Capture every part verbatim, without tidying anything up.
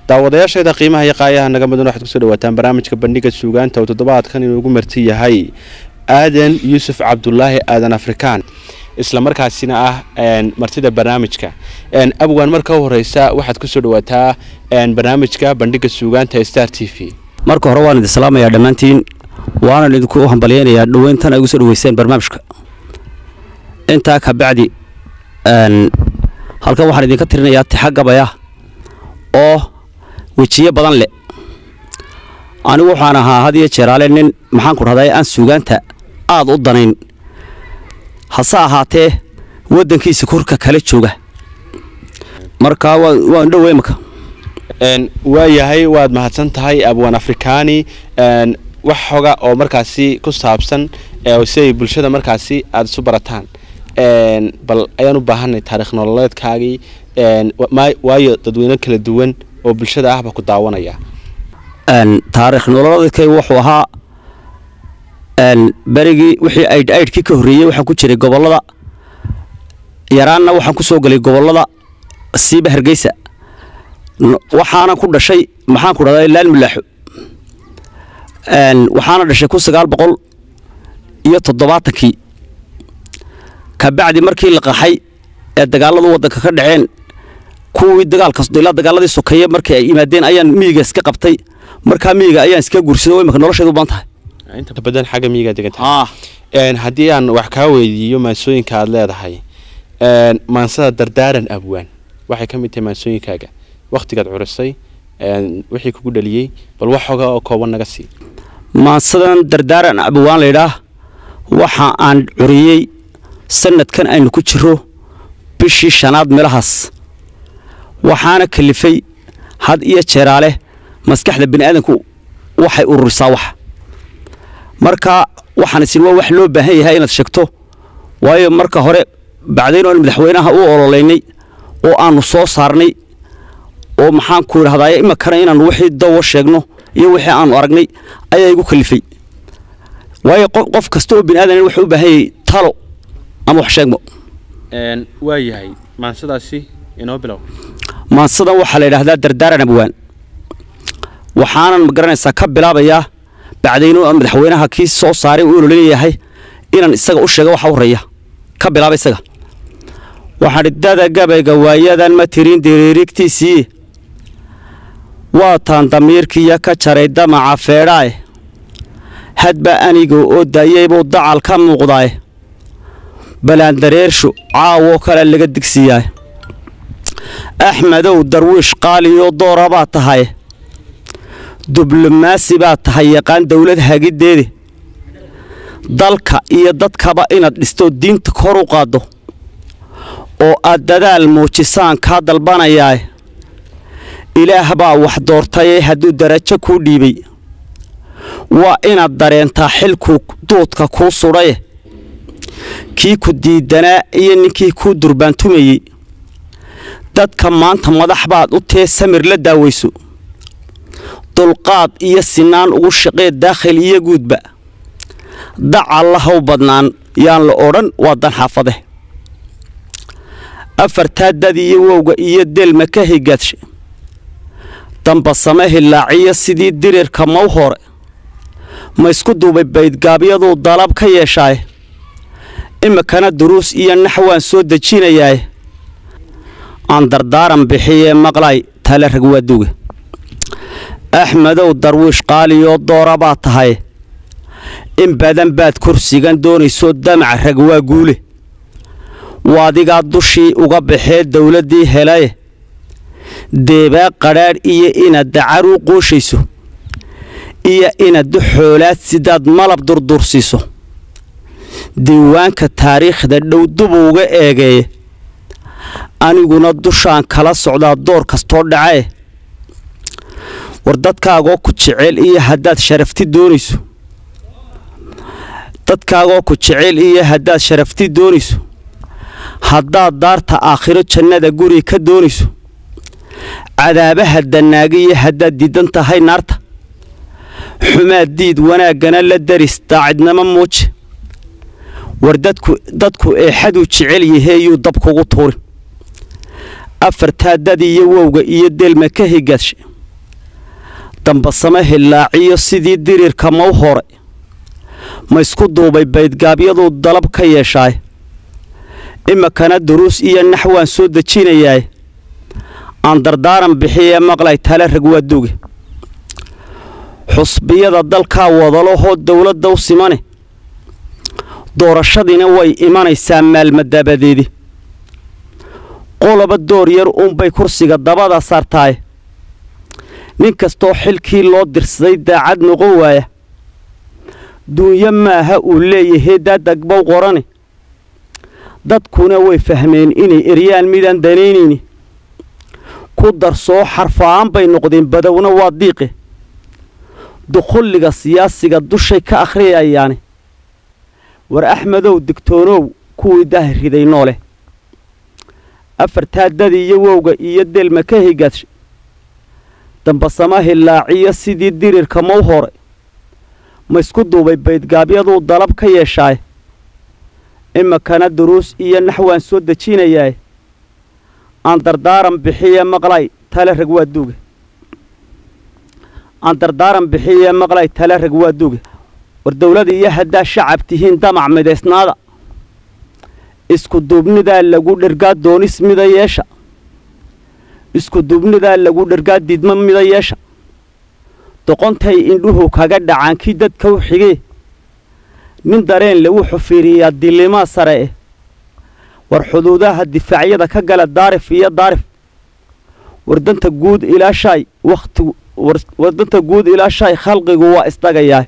daawadayaasheeda qiimaha iyo qaayaha naga mudan waxaad ku soo dhawaataan barnaamijka bandhiga sugaanta oo toddobaadkan inuu ugu marti yahay aadan yuusuf cabdullaahi aadan afrikaan isla markaasina ah martida barnaamijka abwaan marka u horeysa waxaad ku soo dhawaataa barnaamijka bandhiga sugaanta Star T V. marka hore waan idin salaamayaa dhamaantiin waana idinku hambalyeeyaa dhaweyntan ay ugu soo dhaweyseen barnaamijka inta ka bacdi een halka waxaan idinka tirinayaa taxagabaya oo wajiye badan leh anigu waxaan ahaa hadiye jeeraale nin maxaan ku raday aan sugaanta aad u danayn hasa ahaatee wadankiisa korka kala jooga marka waan dhaweey marka een waa yahay waad mahadsan tahay abwaan afrikaani een wax xoga oo markaasi ku saabsan ee say bulshada markaasi aad soo barataan een bal ayaan u baahanay taariikh nololeedkaagii een waayo dadweyne kala duwan oo bulshada ahba ku daawanaya een taariikh nololeedkay wuxuu ahaa een barigi wixii ay aydkii ka horeeyay waxa ku jiray gobolada yaraana waxa ku soo galay gobolada siiba Hargeysa waxaana ku dhashay maxaan ku raday laan milaaxo een waxaana dhashay ku sagaal boqol iyo toddobaatan ka bacdi markii la qaxay ee dagaalada wadanka ka dhaceen kuwii dagaalka ila dagaaladii sokeeye markii ay imaadeen ayaan miyiga iska qabtay marka miyiga ayaan iska guursaday marka nolosheedu baan tahay inta badan xaga miyiga degantahay een hadii aan wax ka weydiiyo maasooyinka aad leedahay een maansada dardaaran abwaan waxay ka mid tahay maasooyinkaaga waqtigaad curisay een wixii kugu dhaliyay bal wax xoga oo kooban naga sii maansadan dardaaran abwaan leeyahay waxa aan curiyay sanadkan aynu ku jiro bishii shanaad meelahaas waxaana kalifay had iyo jeeraale maskaxda bini'aadanku waxay ururisaa wax marka waxaan isin wax loo baahan yahay inaad sheegto waayo marka hore bacdeen oo madaxweynaha uu ololeynay oo aanu soo saarnay oo maxaan ku yiraahdaa ima kana inaan wixii dawo sheegno iyo wixii aanu aragnay ayaa igu kalifay waayo qof kasta oo bini'aadan wuxuu u baahan yahay talo ama wax sheegmo een waa yahay maansadaasi inoo bilow maansada waxa la yiraahdaa dardaaran abwaan waxaanan magaranaysaa ka bilaabayaa bacdeen oo madaxweynaha kii soo saaray uu leeyahay inaan isaga u sheego waxa horeeya ka bilaabay isaga waxa ridada gabayga waayadan ma tirin diriirigtiisii waa taan damiirkiya ka jaray damaca feedhaay hadba aniga oo daayay buu dacal ka muuqdaay balaan dareersho caawo kale laga digsiyaay axmedow darwiish qaaliyo dooraba tahay diblomaasi baa tahay yaqaan dawlad hagideede dalka iyo dadkaba inaad dhisto diinta kor u qaado oo aad dadaal muujisaan ka dalbanayaa ilaah baa wax doortay hadduu darajo ku dhiibay waa inaad dareentaa xilku doodka ku suray kii ku diidanaa iyo ninkii ku durbaantumayay dadka maanta madax baad u tee samir la daawayso dulqaad iyo sinaan ugu shaqee daakhil iyo guudba dacallahow badnaan yaan la odhan waa dan xaafade afartaa dad iyo wowga iyo delma ka higaadshe damba same hilaaciyo sidii dirirka maw hore ma isku duubay baydgaabyadu dalab ka yeeshaay imikana duruus iyo naxwaan soo dejinayaa aan dardaaran bixiyee maqlay tale rag waaduga axmedow darwiish qaaliyo dooraba tahay in badan baad kursigan doonayso damac rag waa guule waadiga dushii uga baxee dawladii helay deeba qaraar iyo ina dacaru qooshayso iyo ina xoolaad sidaad malab durdursiiso diiwaanka taariikhda dhow dub uga eegay aniguna dushaan kala socdaa door kasto dhacay war dadkaaga ku jecel iyo hadaad sharafti doonayso dadkaaga ku jecel iyo hadaad sharafti doonayso hadaad daarta aakhiro jannada guri ka doonayso cadaabaha danaagiyo hadaad diidan tahay naarta xumaad diid wanaagana la daris daacidnimo muuji war dadku dadku ee xadu jecel yahay dab kugu tuurin afartaa dad iyo wowga iyo delma ka higaashay damba sama hillaaciyo sidii dirirka maw hore ma isku duubay baydgaabyaduu dalab ka yeeshaay imikana duruus iyo naxwaan soo dejinayaay aan dardaaran bixiyee maqlay tale rag waa duge xusbiyada dalkaa wadalahoo dowladda u simane doorashadiina way imanaysaa maalmadabadeedii qoloba door yar uunbay kursiga dabada saartaaye nin kastoo xilkii loo dirsaday daacad noqon waaya duunyo maaha uu leeyahay daadagbow qorane dadkuna way fahmeen inay eryaan midaan danaynayni ku darsoo xarfa'aan bay noqdeen badowna waa diiqe dukhulliga siyaasiga dushay ka akhriyayaane war axmedow digtoonow kuwii daahir riday noole afartaa dadi iyo wowga iyo delma ka higadshe damba sama hillaaciyo sidii dirirka maw hore ma isku duubay baydgaabyaduu dalab ka yeeshaay imikana duruus iyo naxwaan soo dejinayaay aan dardaaran bixiye maqlay tale rag waa duge aan dardaaran bixiye maqlay tale rag waa duge war dawlada iyo haddaa shacab tihiin damac midaysnaada isku duubnidaa lagu dhergaa doonis mida yeesha isku duubnidaa lagu dhergaa diidma mida yeesha doqontay indhuhu kaga dhacaan kii dadka u xigee nin dareen lagu xufiiriyaa dilimaa sare eh war xuduudaha difaacyada ka gala daarif iyo daarif wardanta guud ilaa shay waqti wardanta guud ilaa shay khalqigu waa istagayaa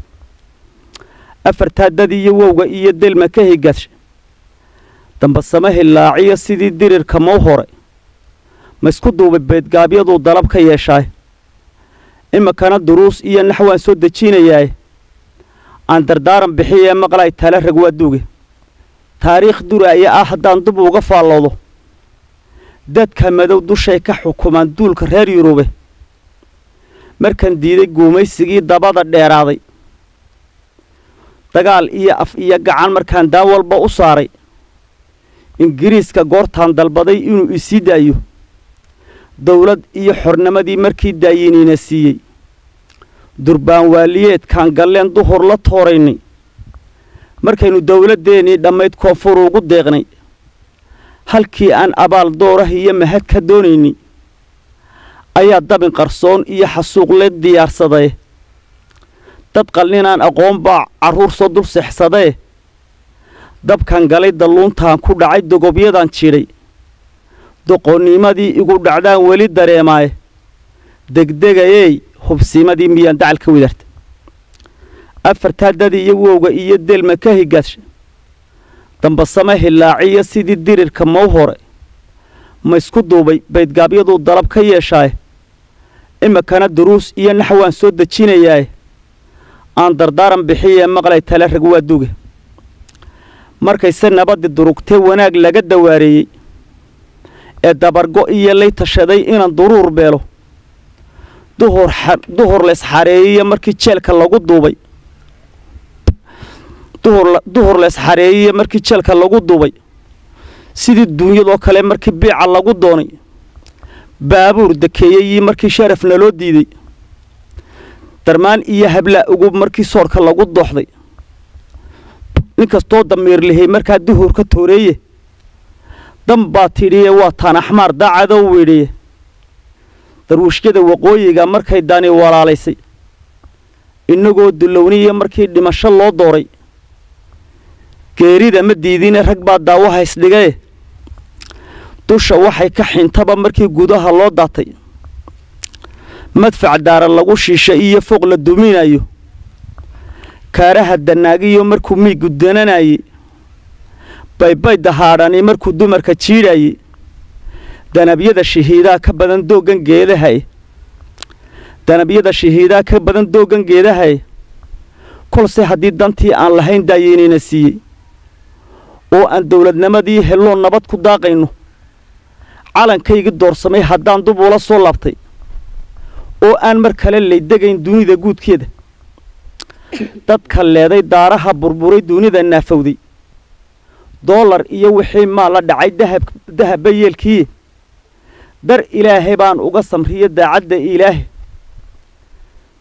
afartaa dad iyo wowga iyo delma ka higadshe damba sama hillaaciyo sidii dirirka maw hore ma isku duubay baydgaabyaduu dalab ka yeeshaay imikana duruus iyo naxwaan soo dejinayaay aan dardaaran bixiyee maqlay tale rag waa duge taariikh duraaya ah haddaan dib uga faalloodo dadka madow dushay ka xukumaan duulka reer yurube markan diiday guumaysigii dabada dheeraaday dagaal iyo af iyo gacan markaan daa walba u saaray ingiriiska goortaan dalbaday inuu isii daayo dawlad iyo xornimadii markii daayiniina siiyey durbaan waaliyeedkaan galleen duhur la tooraynay markaynu dawladdeennii dhammayd koonfur ugu deeqnay halkii aan abaal doorah iyo mahad ka doonaynay ayaa dabin qarsoon iyo xasuuqle diyaarsadee dad qalninaan aqoon baa carruur soo dul seexsadee dabkan galay dalluuntaan ku dhacay dogobyadan jidhay doqonnimadii igu dhacdaan weli dareemaaye degdegayeey hubsiimadii miyaan dacal ka widarta afartaa dadi iyo wowga iyo delma ka higadshe damba sama hillaaciyo sidii dirirka maw hore ma isku duubay baydgaabyaduu dalab ka yeeshaay imikana duruus iyo naxwaan soo dejinayaay aan dardaaran bixiyee maqlay tale rag waa duge markayse nabaddi durugtee wanaag laga dawaareeyey ee dabargo iyo lay tashaday inaan duruur beelo duhur duhur leesxareeyiyo markii jeelka lagu duubay duhur duhur leesxareeyiyo markii jeelka lagu duubay sidii duunyadoo kale markii biica lagu doonay baabuur dakeeyey markii sharafna loo diiday darmaan iyo habla ugu markii soorka lagu dooxday ninkastoo damiir lihay markaa duhur ka tooreeye dan baa tidhiye waa taan axmaar daacadoo weedhiye darwiishyada waqooyiga markay dani walaalaysay innagoo dulowniya markii dhimasho loo dooray geerida ma diidine rag baa daawaha isdhigee dusha waxay ka xintaba markii gudaha loo daatay madfac daara lagu shiisha iyo fooq la duminayo kaaraha danaagiyo markuu miigu dananayey baybay dahaadhani markuu dumarka jiidhayey danabyada shahiidaa ka badan dooggan geedahae danabyada shahiidaa ka badan dooggan geedahae kolse haddii dantii aan lahayn daayeynayna siiyey oo aan dawladnimadii helloo nabad ku daaqayno calankaygii doorsamay haddaan dub ula soo laabtay oo aan mar kale laydegayn dunida guudkeeda dadka leeday daaraha burburay dunida naafowday doolar iyo wixii maa la dhacay dahab dahabba yeelkiiye dar ilaahay baan uga samriyo daacadda ilaahay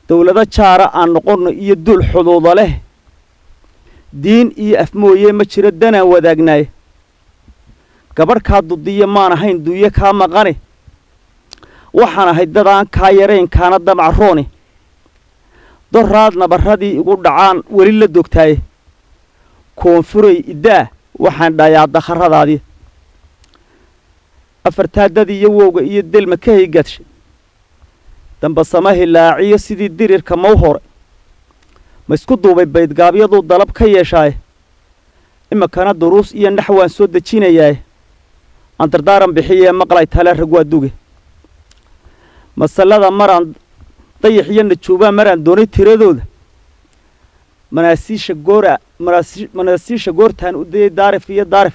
dawlada jaara aan noqono iyo dul xuduuda leh diin iyo afmooye ma jiro danaan wadaagnaay gabadh kaa dudiya maan ahayn duuye kaa maqane waxaan ahay dadaan kaa yarayn kaana damacrooni doraad nabarradii igu dhacaan weli la dogtaaye koonfuray iddaa waxaan dhayaa dakharradaadii afartaadadii iyo wowga iyo delma ka haygadshay damba sama hilaaciyo sidii dirirka maw hore ma isku duubay baydgaabyaduu dalab ka yeeshaaye iminkana duruus iyo nax waan soo dejinayaaye aan dardaaran bixiyee maqlay tale rag waa duge masalada maraan dayax iyo najuubaa maraan doonay tiradooda manaasiisha goora manaasiisha goortaan u dayay daarif iyo daarif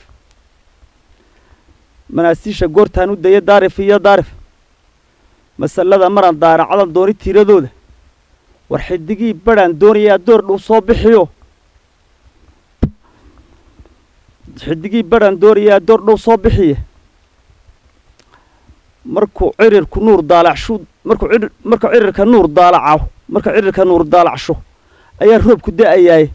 manaasiisha goortaan u dayay daarif iyo daarif masalada maraan daaracadan doonay tiradooda war xidigii badhaan doonayaa door dhow soo bixiyo xidigii badhaan doonayaa door dhow soo bixiye markuu cirirku nuur daalacshu markuu cirir markuu cirirka nuur daalacaw markuu cirirka nuur daalacsho ayaa roobku da'ayay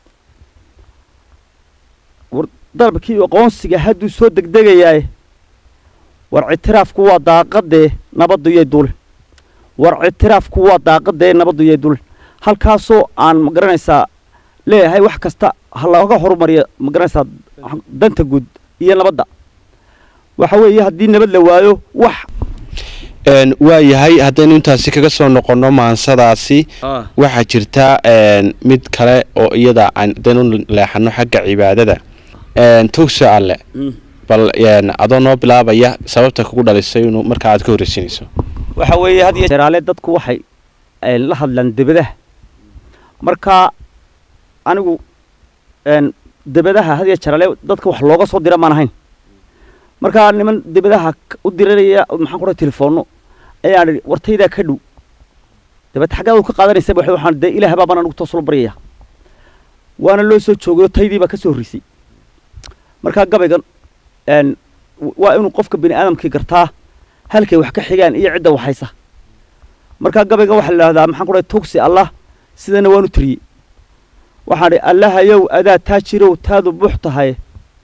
war dalbkii aqoonsiga hadduu soo degdegayay war ictiraafku waa daaqadee nabaddu yay dulin war ictiraafku waa daaqadee nabaddu yay dulin halkaasoo aan ma garanaysaa leeyahay wax kasta ha looga horumariyo ma garanaysaa danta guud iyo nabadda waxa weeye haddii nabad la waayo wax een waa yahay haddaynu intaasi kaga soo noqono maansadaasi waxaa jirta een mid kale oo iyada aan danu leexano xagga cibaadada een tugsi alle bal een adoo noo bilaabaya sababta kugu dhalisay inuu marka aad ka horeysinayso waxa weeye had iyo jeer dadku waxay la hadlaan dibadaha marka anigu een dibadaha had iyo jeer dadka wax looga soo dira maan ahayn marka niman dibadaha u diranaya maxaan ku dhahay telefoonno ayaan wartayda ka dhow dibad xagga uu ka qaadanaysa waxa waxaan de ilaahay baa bana ugu tooslo bariyay waana loo soo joogay taydii ba ka soo horisay marka gabaygan een waa inuu qofka bini aadamkii gartaa halkay wax ka xigaan iyo cidda waxaysa marka gabayga waxa la yiraahdaa maxaan ku dhahay tugsi allah sidana waanu tiriyay waxaan allah yow adaa taajirow taadu buuxtahay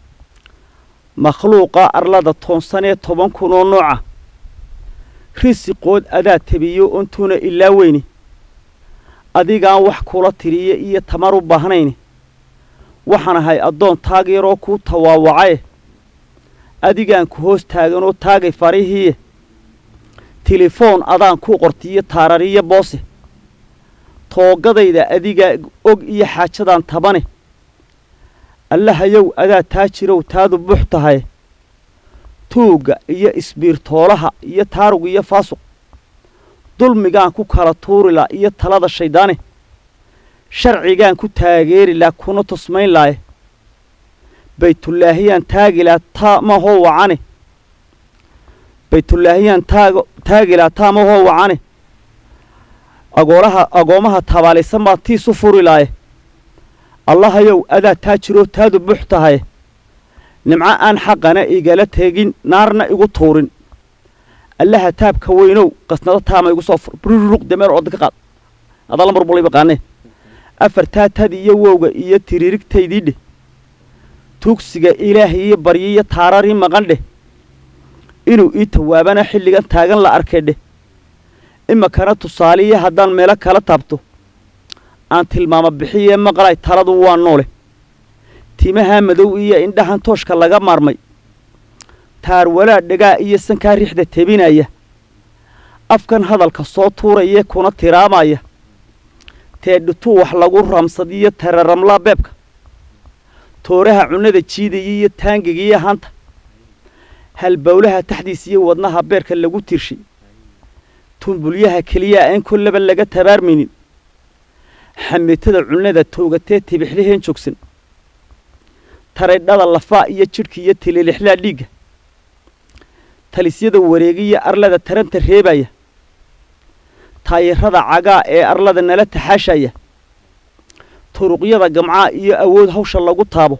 makhluuqa arlada toonsanee toban kun oo nooca risiqood adaa tabiyo untuna ilaa weyni adigaan wax kula tiriye iyo tamar u baahnayni waxaan ahay addoon taageeroo kuu tawaawacaye adigaan ku hoos taaganoo taagay farihiiye telefoon adaan ku qortiyo taarariyo boose toogadayda adigaa og iyo xaajadaan tabane allahayow adaa taajirow taadu buux tahay tuugga iyo isbiirtoolaha iyo taarug iyo faasuq dulmigaan ku kala tuurila iyo talada shayddaane sharcigaan ku taageerilaa kuna tusmayn laaye baytullaahiyaan taagilaa taamahoo wacane baytullaahiyaan taagilaa taamahoo wacane agoolaha agoomaha tabaalaysan baa tiisu furi laaye allahayow adaa taajiroo taadu buux tahay nimco aan xaqana igala teegin naarna igu tuurin allaha taabka weynow qasnado taama igu soo ruruq dameer oo dadka qaad adala mar bulay baqaane afartaa tad iyo wowga iyo tiririgtaydii dheh tugsiga ilaahay iyo baryiyo taarari maqan dheh inuu ii tawaabana xilligan taagan la arkay dheh iminkana tusaaliya haddaan meelo kala taabto aan tilmaamo bixiyee maqlay taladu waa noole timaha madow iyo indhahan tooshka laga maarmay taar walaa dhagaa iyo sankaa riixda tebinaya afkan hadalka soo tuuraya kuna tiraamaya teedhituu wax lagu ramsadiyo tararamlaa beebka tooraha cunnada jiidaya iyo taangiga iyo hanta halbowlaha taxdiis iyo wadnaha beerka lagu tirshay tumbulyaha keliyaa aan kollaba laga tabaarmaynin xamiitada cunnada toogatee tibixliheen joogsan taraydhada lafaa iyo jidhka iyo tililixlaa dhiigga talisyada wareegiya arlada taranta reebaya taayirada cagaa ee arlada nala taxaashaya turuqyada gamcaa iyo awood hawsha lagu taabo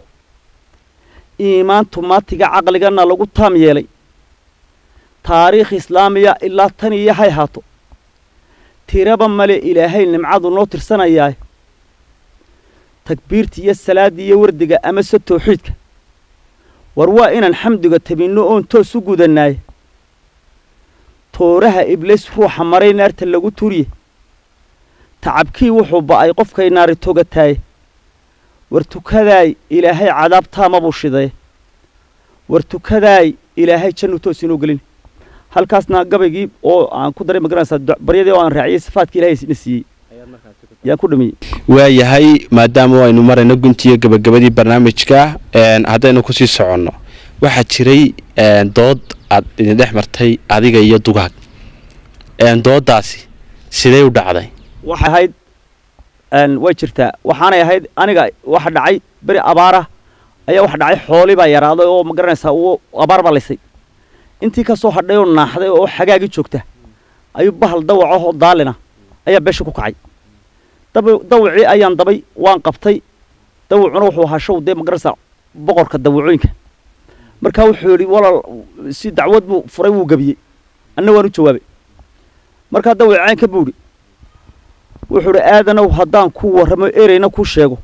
iimaan tumaatiga caqligana lagu taam yeelay taariikh islaamiya ilaa tan iyo hay haato tiraba male ilaahay nimcadu noo tirsanayaa takbiirta iyo salaada iyo wardiga ama se tawxiidka war waa inaan xamdiga tabinno oon toos u gudanaay tooraha ibliis ruuxa maray naarta lagu turiye tacabkii wuxuu ba'ay qofkay naari togataay war tukadaay ilaahay cadaabtaa ma bushiday war tukadaay ilaahay jannu toos inoo gelin halkaasna gabaygii oo aan ku daray magaranaysa baryadii oo aan raaciyay sifaadkii ilaahay isna siiyey yaan ku dhamiyey waayahay maadaama aynu marayno guntiga gabagabadii barnaamijka een haddaynu ku sii soconno waxaa jiray een dood aad idin dhex martay adiga iyo dugaag een doodaasi sidee u dhacday waxay ahayd een way jirtaa waxaanay ahayd aniga waxa dhacay bari abaara ayaa waxa dhacay xooli baa yaraaday oo magaranaysa uu abaar balisay intii ka soo hadhay oo naaxday oo xagaagi joogta ayuu bahal dawaco oo daalina ayaa beesha ku kacay dawci ayaan dabay waan qabtay dawcuna wuxuu ahaa show de magaranaysa boqorka dawcooyinka marka wuxuu yiri walaal si dacwad buu furay wuu gabiyay anna waan u jawaabay marka dawcaan ka buuri wuxuu yiri aadanow haddaan ku warramo ereyna ku sheego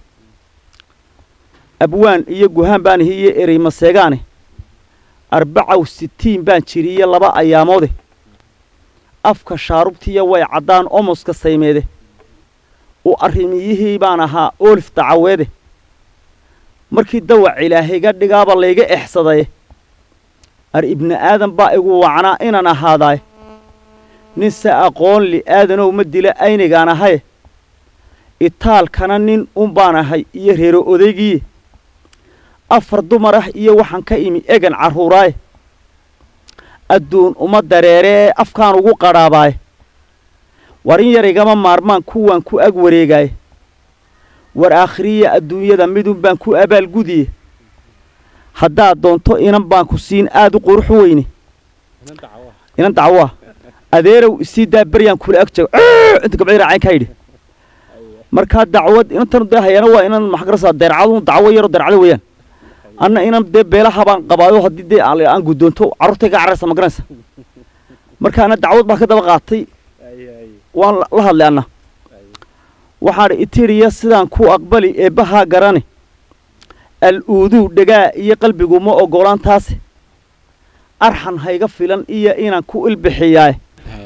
abwaan iyo guhaan baan hiye erey maseegaane arbaca iyo sittiin baan jiriye laba ayaamoode afka shaarubtiya way cadaan omoska saymeede oo arrimiyihii baan ahaa olif dacaweede markii dawac ilaahayga dhigaaba layga exsaday ar ibna aadan baa igu wacnaa inaan ahaaday nin sa aqoon li aadanow ma dila aynigaan ahay itaalkana nin un baan ahay iyo reero odaygii afar dumar ah iyo waxaan ka imi egan carruuraay adduun uma dareeree afkaan ugu qadhaabaay warin yarigama maarmaan kuwaan ku ag wareegaay war aakhiriya adduunyada midun baan ku abaalgudiye haddaad doonto inan baan ku siin aad u qurux weyne inan dacwaa adeerow isii daa baryaan kula ag jago inta gabdhay raaceen ka yidhi markaa dacwad inantan dee hayana waa inan maxgarasa deercadu dacwo yaro deercado weeyaan anna inan dee beelaha baan qabaayo haddii dee aan guddoonto carruurtayga cararaysa ma garanaysa marka ana dacwad baan ka daba qaatay waan la hadlay anna waxaan itiriya sidaan ku aqbali eebbahaa garane al-uuduu dhagaa iyo qalbigu ma ogolaan taase arxan hayga filan iyo inaan ku ilbixiyaay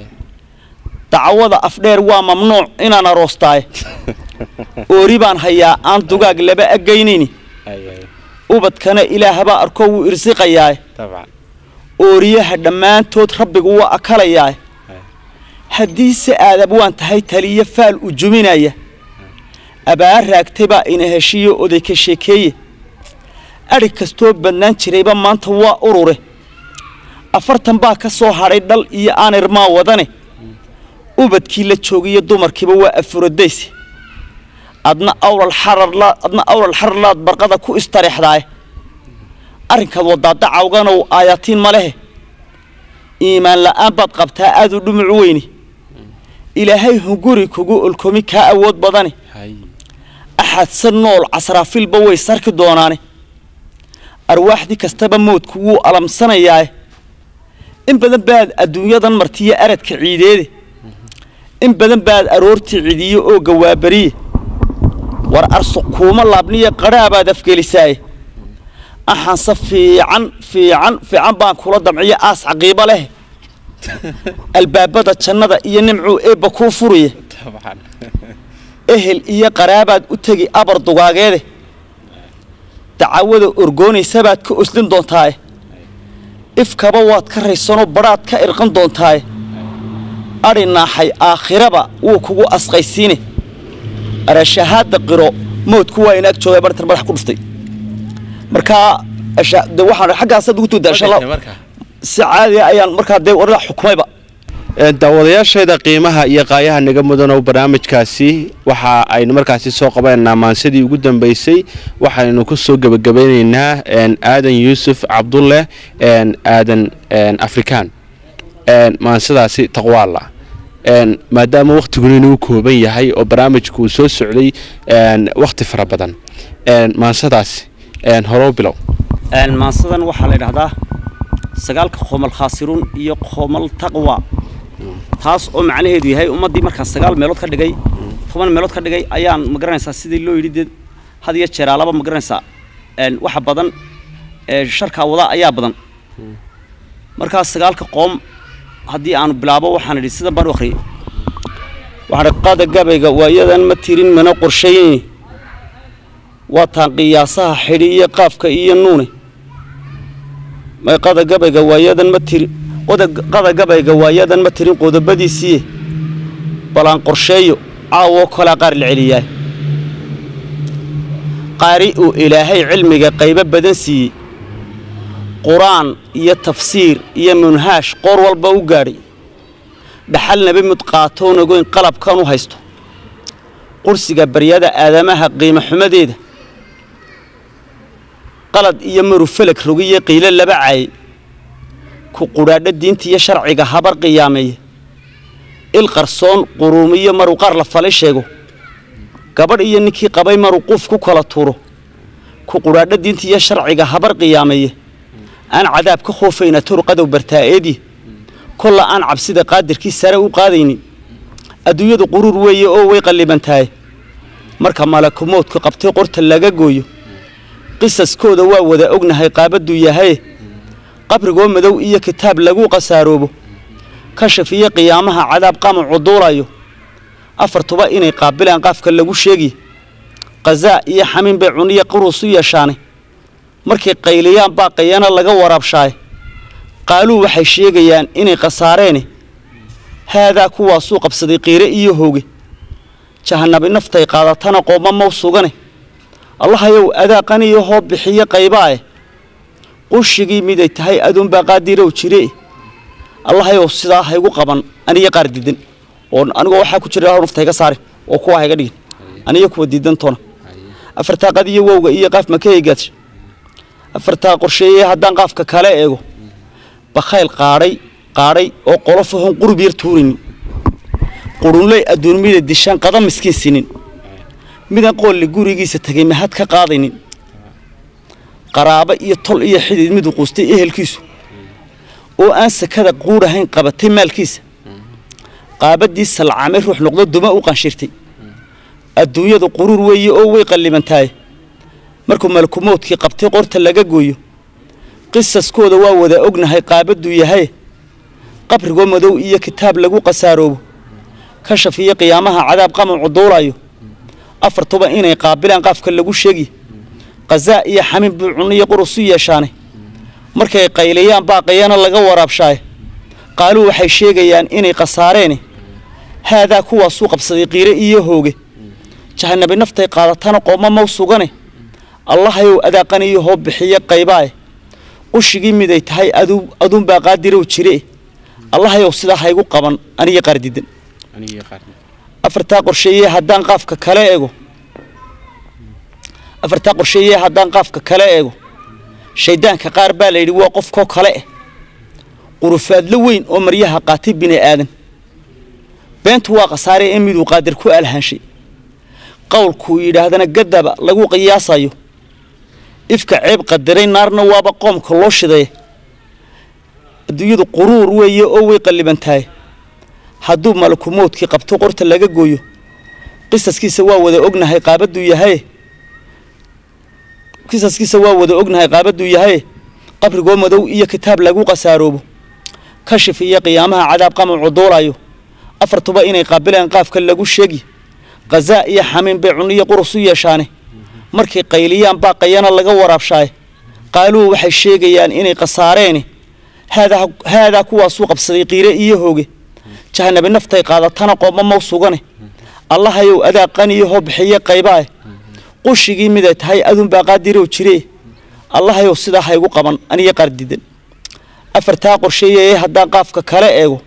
dacwada afdheer waa mamnuuc inaan aroostaay oori baan hayaa aan dugaag laba agaynayni ubadkana ilaahbaa arko wuu irsiqayaay ooriyaha dhammaantood rabbigu waa akalayaay haddii se aad abwaan tahay taliya faal u juminaya abaar raagtay baa ina heshiyo oday ka sheekeeye adhig kastoo badnaan jirayba maanta waa urure afartan baa ka soo hadhay dhal iyo aanirmaa wadane ubadkii la joogiyo dumarkiiba waa afuradayse adna awlal xararlaad adna awlal xararlaad barqada ku istarixdaay arrinkaad wadaada cawganow aayatiin ma lehe iimaan la'aan baad qabtaa aad u dhumuc weyni ilaahay hunguri kugu olkomi kaa awood badani axadsan nool casraafilba way sarki doonaane arwaaxdii kastaba moodku wuu alamsanayaa in badan baad adduunyadan martiya aradka ciideede in badan baad aroortii ciidiyo oo gawaabariye war arsuq kuuma laabniya qadhaabaad afgelisaaye axanse fiican fiican fiican baan kula damciya aas caqiibo leh albaabada jannada iyo nimcuu eebba kuu furiye ehel iyo qaraabaad u tegi abar dugaageede dacawada orgoonaysabaad ka oslin doontaaye ifkaba waad ka raysanoo badhaad ka irqan doontaaye adhi naaxay aakhiraba wuu kugu asqaysiine arashahaadda qiro moodku waa inaag joogay bartan madax ku dhuftay markaa de waxaan xaggaasaad ugu tuudaa insha allah si caadi ayaan markaa dee warla xukumayba daawadayaasheeda qiimaha iyo qaayaha naga mudan oo barnaamijkaasi waxa aynu markaasi soo qabanayna maansadii ugu dambeysay waxaynu ku soo gabagabeynaynaa aadan yuusuf cabdulle aadan afrikaan maansadaasi taqwaala maadaama waqtiguna inuu kooban yahay oo barnaamijku uu soo socday waqti fara badan maansadaasi horo bilow maansadan waxaa la yidhaahdaa sagaalka qomal khaasiruun iyo qomal taqwa taas oo macnaheedu yahay ummadii markaas sagaal meelood ka dhigay toban meelood ka dhigay ayaan ma garanaysaa sidii loo yiri dad had iyo jeer alaba ma garanaysaa een waxa badan ee sharka wada ayaa badan markaas sagaalka qoom hadii aan bilaabo waxaan idhi sida baan u akhriyay waxa qada gabayga waayadan ma tirin mana qorsheeyay waa taan qiyaasaha xidhiye qaafka iyo nuune ma qada gabayga waayadan ma tirin qada gabayga waayadan ma tirin qodobadiisii balan qorsheeyo caawo kala qaar la celiyay qaari oo ilaahay cilmiga qayb badan siiyay quraan iyo tafsiir iyo manhaash qor walba u gaaray dhaxal nabi mid qaatoon ugu in qalabkan u haysto qursiga baryada aadamaha qiimo xumadeeda qalad iyo marufalak rogiye qiila laba caay ku quraadha diinta iyo sharciga habar qiyaamay il qarsoon quruumiyo maru qaar la falay sheego gabadh iyo ninkii qabay maru qof ku kala tuuro ku quraadha diinta iyo sharciga habar qiyaamay aan cadaab ka khoofayna turqadow bartaaeedi كل أن عبسيد قادر كي سرق وقاديني أدوية قرور ويا أو ويقلي بنتاي مركب مالك موت كقبتي قرت اللجا جويو قصص كود ووذا أجنه هاي قابدو يا هاي قبر قوم ذو إيا كتاب لجو قساروبه كشف إيا قيامها عذاب قام عضورايو أفرطوا إني قابل أن قاف كلجو شيء قزاء إيا حمين بعونية قروسية شانه مركب قيليان باقيانا لجو وراب شاي قالوا waxay sheegayaan inay qasaareen hada kuwa suuq qabsaday qiire iyo hooge jahannaba naftay qaadatana qooma ma sugane allah ayow adaaqani iyo hoob bixiye qaybaa qushigi mid ay tahay adun ba qaadiir oo jire allah ayow sidaa haygu qaban aniga qaar diidan oo aniga waxa ku jira naftay ka saare oo kuwa hayga dhigin aniga kuwa diidan toona afarta qadiyo wowga iyo qaaf ma ka eegaad afarta qorsheeye hadaan qaafka kale eego بخيل قاري قاري أو قلفهم قرب يرتورين قرون لي أدون ميد الدشان قدم مسكين سنين ميدا قول لجوري جيس تجمع هاد كقاضين قرابة يطل إيه حد ميد وقصتي إيه الكيسو وأنس كذا قورة هين قبتين مال كيس قابد دي العامر روح نقض الدماء وقنشرتي الدنيا ذو قرور ويا أو ويقل من تاي مركم مالكم موت كي قبتي قرت اللجا جويو قصص كود ووذا أجنه هاي قابدو يهاي قبر قوم ذو إيا كتاب لجو قساروب كشف إيا قيامها عذاب قام عضورايو أفرطوا إني قابل أن قاف كلجو شيء قزاء إيا حمين بعونية قرصية شانه مركي قيليان باقيان لجو وراب شاي قالوا وحي شيء إني قصارين هذا كوا سوق بصديقير إيا هوجي جهنم بنفتي قالتنا قوم موسوقني الله يو أذاقني يهوب بحية قيباي وشيء ميداي تهاي أدو أدون بقادر وشريه الله يوصله هيجو قبن أنا يقردين أنا يقردين أفرتاق الشيء هدان قافك كلاءجو أفرتاق الشيء هدان قافك كلاءجو شيدان كقاربة اللي واقف كو كلاء قرفات لوين أمريها قاتب بني آدم بنت واقع صاري أمي وقادر كو الهنشي قول كويد هذا نجدب لجو قياسايو إفك عيب قدرين نار نواب قوم كلوش ذي الدنيا قرور ويا أو يقلب انتهي حدوب ملك موت كي قبتو قرت اللي جويو قصص كي سوا وذا أجنه هاي قابدو يهاي قصص كي سوا وذا أجنه هاي قابدو يهاي قبر قوم ذو إيا كتاب لجو قساروبه كشف إيا قيامها عذاب قام عضورايو أفرطوا بإني قابل أن قاف كل لجو شجي غزاء إيا حمين بعونية قرصية شانه markii qayliyaan baaqayana laga waraabshay qaaluu waxay sheegayaan inay qasaareen hada hada kuwa suuq qabsaday qiire iyo hooge jahannab naftay qaadatana qooma ma sugane allah ayow adaaqani iyo bixiye qaybaa qushigi mid ay tahay adun baa qaadir oo jiree allah ayow sida haygu qaban aniga qardidan afarta qorsheeyay hadaan qaafka kale eego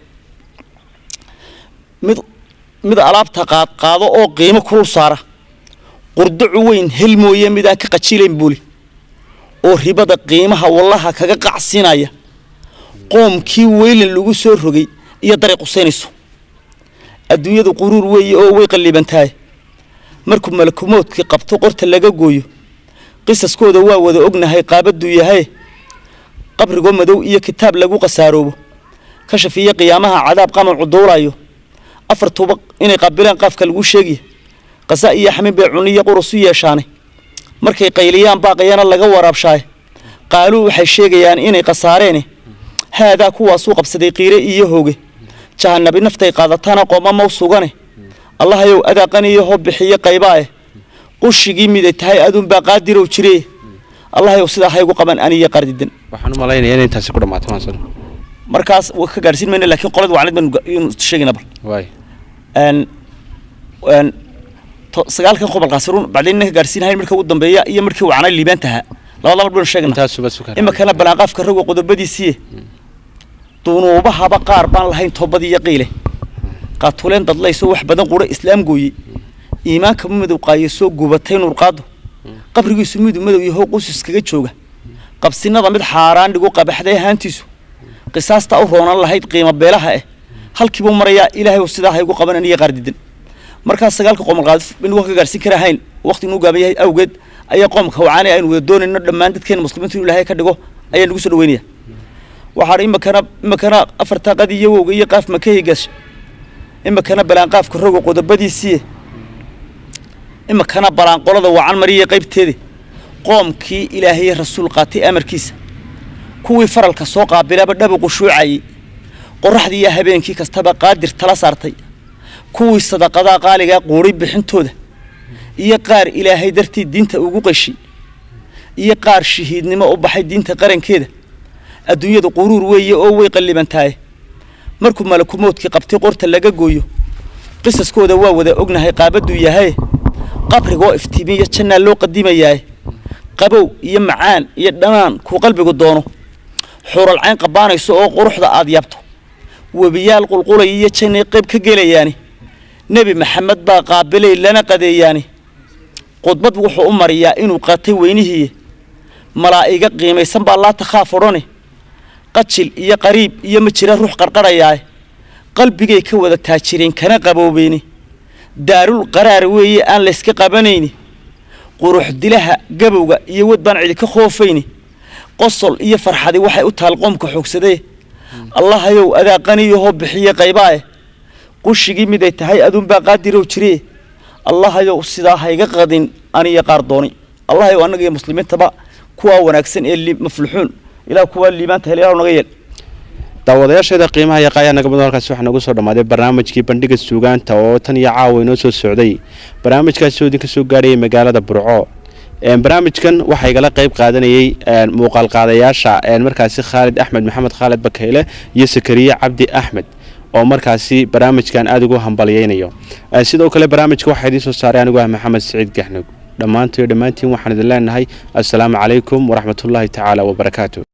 mid mid alaabta qaad qaado oo qiimo ku saara قردع وين هلمو يمدا كقتشيلين بولي oo ribada qiimaha wallaha kaga qacsinaya qoomkii weylin lagu soo rogay iyo dariiq useenayso adduunyadu quruur weey oo way qalibantahay markuu malakumoodkii qabto qorta laga gooyo qisaskooda waa wada ognahay qaabadu yahay qabrigo madow iyo kitaab lagu qasaarobo kashafiye qiyaamaha cadaab qamacu duulayo afar tuuba inay qabilaan qaafka lagu sheegay qasa iyo xamin bay cuniyo qurus u yeeshaanay markay qayliyaan baaqayana laga waraabshaay qaalu waxay sheegayaan inay qasaareen hada kuwa soo qabsaday qiire iyo hooge jahannab naftay qaadatana qooma ma sugane allah ayow adaaqaniyo hoo bixiyo qaybaa qushigii miday tahay adun baa qaadirow jiree allah ayow sida haygu qaban aniga qardidan waxaan u malaynayaa in intaas ku dhamaato maasan markaas waa ka gaarsiin mayna laakiin qolada wacnid baan sheegina bal way aan aan sagaalkan qobolkaas run bacdina ka gaarsiin hay markii ugu dambeeya iyo markii uu canay liibantaha labada mar baan sheegna intaas suba sukar ima kana balaaqafka rago qodobadiisii dunuubaha ba qaar baan lahayn toobad iyo qiile qaatuleen dad layso wax badan qura islaam gooyi iimaanka madow qaayiso gubatay nur qaado qabrigiisu midu madow yahay qoys kaga jooga qabsinada mid xaaraan dhigo qabaxday haantiisu qisaasta u roonan lahayd qiimo beelaha ah halkii buu maraya ilaahay sidaa haygu qaban aniga qardidan markaas sagaalka qomal qaadif in wax ka gaarsiin kara hayn waqti inuu gaabayahay awgeed ayaa qoomka wacaanay aynu wada doonayno dhammaan dadkeena muslimiintu ilaahay ka dhigo ayaa nagu soo dhaweynaya waxaan ima kana ima kana afarta qadiyo wowga iyo qaaf makaygaas ima kana balaan qaafka rogo qodobadiisii ima kana balaan qolada wacan mariye qaybteedii qoomkii ilaahay rasuul qaatay amarkiisa kuwii faralka soo qaabilaba dhab qushuucay qoraxdii habeenkii kastaba qaadir tala saartay kuwii sadaqada qaaliga qoori bixintooda iyo qaar ilaahay dartii diinta ugu qashi iyo qaar shahiidnimo u baxay diinta qarankeeda adduunyada quruur weeye oo way qalibantaay markuu malaku moodkii qabtay qorta laga gooyo qisaskooda waa wada ognahay qaabadu yahay qabrigoo iftiimiyo janna loo qadimayaa qabow iyo macaan iyo dhanaan ku qalbigu doono xural cayn qabaanayso oo quruxda aad yabto wabiyaal qulqulay iyo janna qayb ka gelayaani nabi maxamed baa qaabilay lana qadeeyaani qodbad wuxuu u mariyaa inuu qaatay weynihii malaa'iga qiimaysan baa la taxaafurone qajil iyo qariib iyo ma jira ruux qarqarayaa qalbigay ka wada taajireen kana qaboobeeni daarul qaraar weeye aan la iska qabanayni qurux dilaha gabowga iyo wad baan cid ka khoofayni qosol iyo farxadi waxay u taal qoomka xoogsaday allah ayow adaaqaniyo hoo bixiye qaybaa qushigii miday tahay adun baa qaadirow jiree allah ayow sidaa hayga qadin aniga qaar dooni allah ayow anaga iyo muslimiintaba kuwa wanaagsan ee mafluxuun ilaa kuwa liibaanta helay naga yeel daawadayaasheeda qiimaha iyo qaaya naga badan halkaas waxa nagu soo dhamaaday barnaamijkii bandhiga suugaanta oo tan iyo caawa inoo soo socday barnaamijkaas oo idinka soo gaarayay magaalada Burco ee barnaamijkan waxa igala qayb qaadanayay muuqaal qaadayaasha ee markaasi Khalid Axmed Maxamed Khalid Bakayle iyo Sakariya Cabdi Axmed oo markaasi barnaamijkan aad ugu hambaliyaynayo sidoo kale barnaamijka waxa idin soo saaray anigu ah Maxamed Saciid Gaxnug dhamaantii dhamaantiin waxaan idin leenahay assalaamu calaykum wa rahmatullaahi ta'ala wa barakaatuh.